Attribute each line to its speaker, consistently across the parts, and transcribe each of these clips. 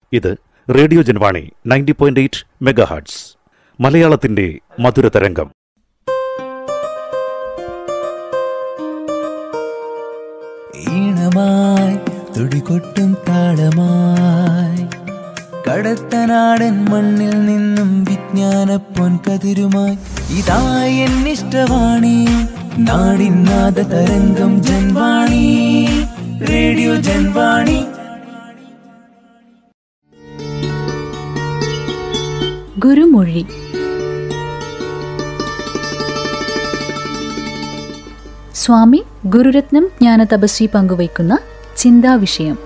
Speaker 1: ഇത് radio Janvani 90.8 megahertz, മലയാളത്തിന്റെ മധുരതരംഗം.
Speaker 2: ഈണമായി തുടികൊട്ടും താളമായി കടത്തനാടൻ മണ്ണിൽ നിന്നും വിജ്ഞാന പൊൻകതിരുമായി ഇതാ എന്നിഷ്ടവാണി നാടിനാദ തരംഗം ജൻവാണി, റേഡിയോ ജൻവാണി.
Speaker 3: ഗുരുമൊഴി. സ്വാമി ഗുരുരത്നം ജ്ഞാനതപസ്വി പങ്കുവയ്ക്കുന്ന ചിന്താവിഷയം.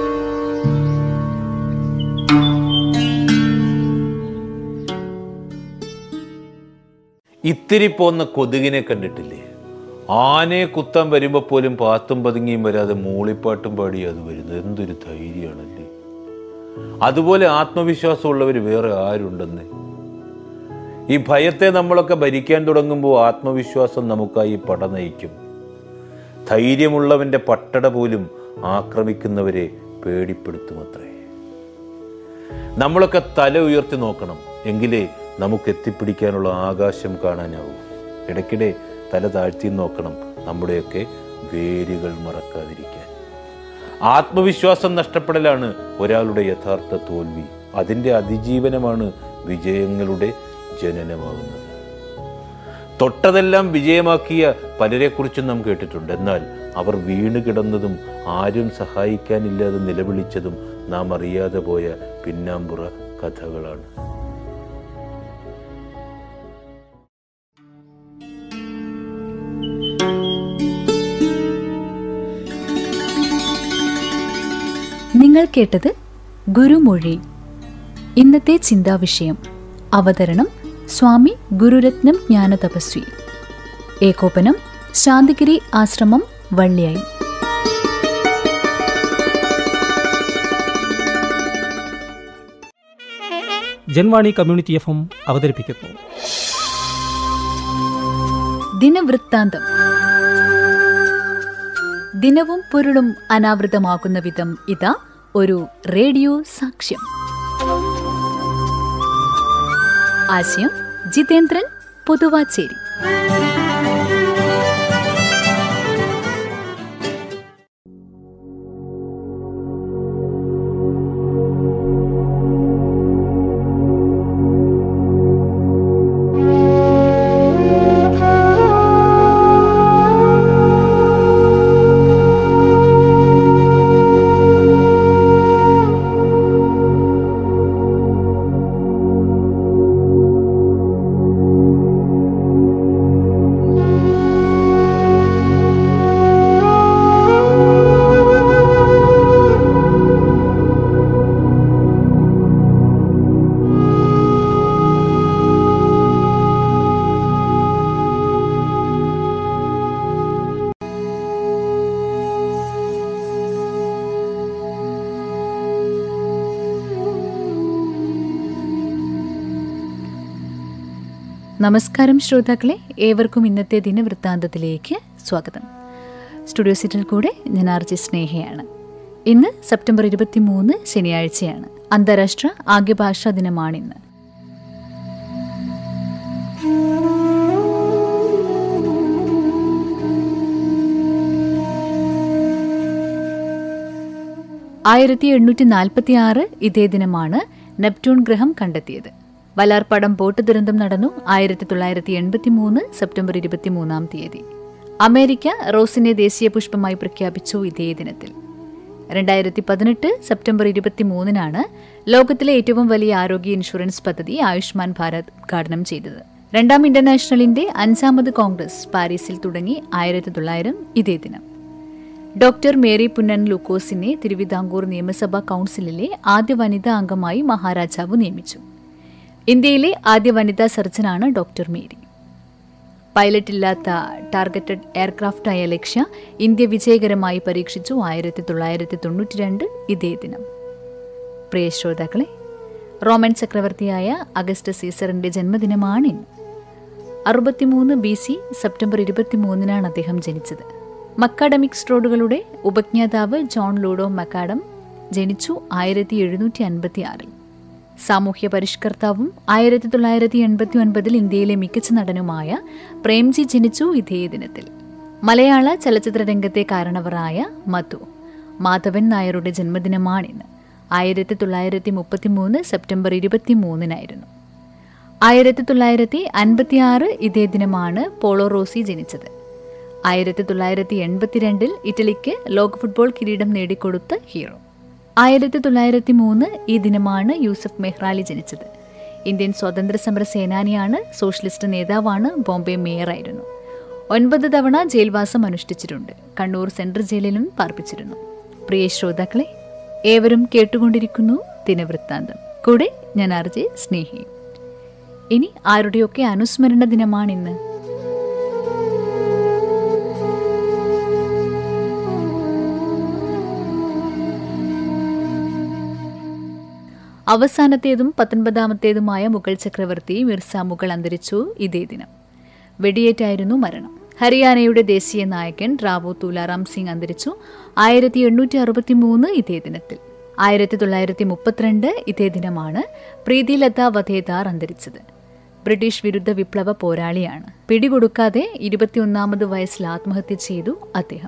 Speaker 4: ഇത്തിരി പോന്ന കൊതുകിനെ കണ്ടിട്ടില്ലേ? ആനയെ കുത്താൻ വരുമ്പോൾ പോലും പാത്തും പതുങ്ങിയും വരാതെ മൂളിപ്പാട്ടും പാടി അത് വരുന്നത് എന്തൊരു ധൈര്യമാണല്ലേ. അതുപോലെ ആത്മവിശ്വാസമുള്ളവർ വേറെ ആരുണ്ടെന്ന്. ഈ ഭയത്തെ നമ്മളൊക്കെ ഭരിക്കാൻ തുടങ്ങുമ്പോൾ ആത്മവിശ്വാസം നമുക്കായി പട നയിക്കും. ധൈര്യമുള്ളവന്റെ പട്ടട പോലും ആക്രമിക്കുന്നവരെ പേടിപ്പെടുത്തുമത്രേ. നമ്മളൊക്കെ തല ഉയർത്തി നോക്കണം, എങ്കിലേ നമുക്ക് എത്തിപ്പിടിക്കാനുള്ള ആകാശം കാണാനാവും. ഇടയ്ക്കിടെ തല താഴ്ത്തി നോക്കണം, നമ്മുടെയൊക്കെ വേരുകൾ മറക്കാതിരിക്കാൻ. ആത്മവിശ്വാസം നഷ്ടപ്പെടലാണ് ഒരാളുടെ യഥാർത്ഥ തോൽവി. അതിൻ്റെ അതിജീവനമാണ് വിജയങ്ങളുടെ ജനനമാകുന്നത്. തൊട്ടതെല്ലാം വിജയമാക്കിയ പലരെക്കുറിച്ചും നാം കേട്ടിട്ടുണ്ട്. എന്നാൽ അവർ വീണ് കിടന്നതും ആരും സഹായിക്കാനില്ലാതെ നിലവിളിച്ചതും നാം അറിയാതെ പോയ പിന്നാമ്പുറ കഥകളാണ്.
Speaker 3: നിങ്ങൾ കേട്ടത് ഗുരുമൊഴി. ഇന്നത്തെ ചിന്താവിഷയം. അവതരണം സ്വാമി ഗുരുരത്നം ജ്ഞാനതപസ്വി. ഏകോപനം ശാന്തിഗിരി ആശ്രമം, വള്ളിയായി.
Speaker 5: ജൻവാണി കമ്മ്യൂണിറ്റി FM അവതരിപ്പിക്കുന്നു
Speaker 3: ദിനവൃത്താന്തം. ദിനവും പൊരുളും അനാവൃതമാകുന്ന വിധം ഇതാ ഒരു റേഡിയോ സാക്ഷ്യം. ആശയം ജിതേന്ദ്രൻ, പൊതുവാച്ചേരി. നമസ്കാരം ശ്രോതാക്കളെ, ഏവർക്കും ഇന്നത്തെ ദിനവൃത്താന്തത്തിലേക്ക് സ്വാഗതം. സ്റ്റുഡിയോ സീറ്റിൽ കൂടെ ഞാൻ RJ സ്നേഹയാണ്. ഇന്ന് സെപ്റ്റംബർ 23 ശനിയാഴ്ചയാണ്. അന്താരാഷ്ട്ര ആംഗ്യഭാഷാ ദിനമാണിന്ന്. ഇതേ ദിനമാണ് നെപ്റ്റ്യൂൺ ഗ്രഹം കണ്ടെത്തിയത്. വലാർപാടം ബോട്ട് ദുരന്തം നടന്നു 1983 സെപ്റ്റംബർ 23. അമേരിക്ക റോസിനെ ദേശീയ പുഷ്പമായി പ്രഖ്യാപിച്ചു ഇതേ ദിനത്തിൽ. 2018 സെപ്റ്റംബർ 23 ലോകത്തിലെ ഏറ്റവും വലിയ ആരോഗ്യ ഇൻഷുറൻസ് പദ്ധതി ആയുഷ്മാൻ ഭാരത് ഉദ്ഘാടനം ചെയ്തത്. രണ്ടാം ഇന്റർനാഷണലിന്റെ 5ാമത് കോൺഗ്രസ് പാരീസിൽ തുടങ്ങി 1900 ഇതേ ദിനം. ഡോക്ടർ മേരി പുന്നൻ ലൂക്കോസിനെ തിരുവിതാംകൂർ നിയമസഭാ കൌൺസിലിലെ ആദ്യ വനിതാ അംഗമായി മഹാരാജാവ് നിയമിച്ചു. ഇന്ത്യയിലെ ആദ്യ വനിതാ സർജനാണ് ഡോക്ടർ മേരി. പൈലറ്റില്ലാത്ത ടാർഗറ്റഡ് എയർക്രാഫ്റ്റായ ലക്ഷ്യ ഇന്ത്യ വിജയകരമായി പരീക്ഷിച്ചു 1992 ഇതേ ദിനം. പ്രിയ ശ്രോതാക്കളെ, റോമൻ ചക്രവർത്തിയായ അഗസ്റ്റസ് സീസറിന്റെ ജന്മദിനമാണ് ഇന്ന്. 63 BC സെപ്റ്റംബർ 23 അദ്ദേഹം ജനിച്ചത്. മക്കാഡമിക്സ് റോഡുകളുടെ ഉപജ്ഞാതാവ് ജോൺ ലൂഡോ മക്കാഡം ജനിച്ചു 1756. സാമൂഹ്യ പരിഷ്കർത്താവും 1989 ഇന്ത്യയിലെ മികച്ച നടനുമായ പ്രേംജി ജനിച്ചു ഇതേ ദിനത്തിൽ. മലയാള ചലച്ചിത്ര രംഗത്തെ കാരണവറായ മധു മാധവൻ നായരുടെ ജന്മദിനമാണിന്ന്. 1933 സെപ്റ്റംബർ 23 1956 ഇതേ ദിനമാണ് പോളോ റോസി ജനിച്ചത്. 1982 ഇറ്റലിക്ക് ലോക ഫുട്ബോൾ കിരീടം നേടിക്കൊടുത്ത ഹീറോ. 1903 ഈ ദിനമാണ് യൂസഫ് മെഹ്റാലി ജനിച്ചത്. ഇന്ത്യൻ സ്വാതന്ത്ര്യ സമര സേനാനിയാണ്, സോഷ്യലിസ്റ്റ് നേതാവാണ്, ബോംബെ മേയറായിരുന്നു. 9 തവണ ജയിൽവാസം അനുഷ്ഠിച്ചിട്ടുണ്ട്. കണ്ണൂർ സെൻട്രൽ ജയിലിലും പാർപ്പിച്ചിരുന്നു. പ്രിയ ശ്രോതാക്കളെ, ഏവരും കേട്ടുകൊണ്ടിരിക്കുന്നു ദിനവൃത്താന്തം. കൂടെ ഞാൻ RJ സ്നേഹി. ഇനി ആരുടെയൊക്കെ അനുസ്മരണ ദിനമാണിന്ന്. അവസാനത്തേതും 19ാമത്തേതുമായ മുഗൾ ചക്രവർത്തി മിർസ മുഗൾ അന്തരിച്ചു ഇതേ ദിനം. വെടിയേറ്റായിരുന്നു മരണം. ഹരിയാനയുടെ ദേശീയ നായകൻ റാവു തുലാറാം സിംഗ് അന്തരിച്ചു 1863 ഇതേ ദിനത്തിൽ. 1932 ഇതേ ദിനമാണ് പ്രീതിലത വധേദാർ അന്തരിച്ചത്. ബ്രിട്ടീഷ് വിരുദ്ധ വിപ്ലവ പോരാളിയാണ്. പിടികൊടുക്കാതെ 21ാമത് വയസ്സിൽ ആത്മഹത്യ ചെയ്തു അദ്ദേഹം.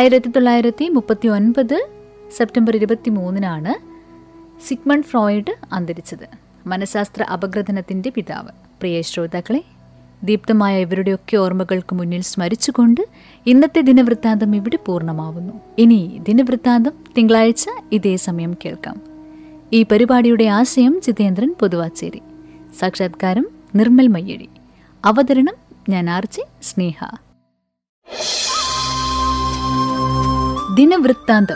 Speaker 3: 1939 സെപ്റ്റംബർ 23 സിഗ്മണ്ട് ഫ്രോയിഡ് അന്തരിച്ചത്. മനഃശാസ്ത്ര അപഗ്രഥനത്തിന്റെ പിതാവ്. പ്രിയ ശ്രോതാക്കളെ, ദീപ്തമായ ഇവരുടെയൊക്കെ ഓർമ്മകൾക്ക് മുന്നിൽ സ്മരിച്ചുകൊണ്ട് ഇന്നത്തെ ദിനവൃത്താന്തം ഇവിടെ പൂർണ്ണമാവുന്നു. ഇനി ദിനവൃത്താന്തം തിങ്കളാഴ്ച ഇതേ സമയം കേൾക്കാം. ഈ പരിപാടിയുടെ ആശയം ജിതേന്ദ്രൻ പൊതുവാച്ചേരി, സാക്ഷാത്കാരം നിർമ്മൽ മയ്യഴി, അവതരണം ഞാൻ RJ സ്നേഹ. ദിനവൃത്താന്തം.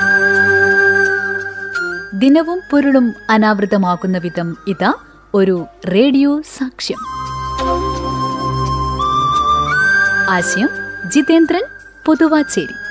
Speaker 3: ദിനവും പൊരുളും അനാവൃതമാകുന്ന വിധം ഇതാ ഒരു റേഡിയോ സാക്ഷ്യം. ആശയം ജിതേന്ദ്രൻ പൊതുവാച്ചേരി.